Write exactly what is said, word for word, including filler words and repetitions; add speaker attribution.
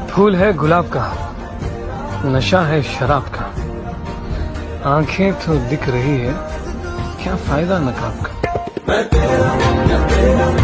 Speaker 1: फूल है गुलाब का, नशा है शराब का, आंखें तो दिख रही है, क्या फायदा नकाब का।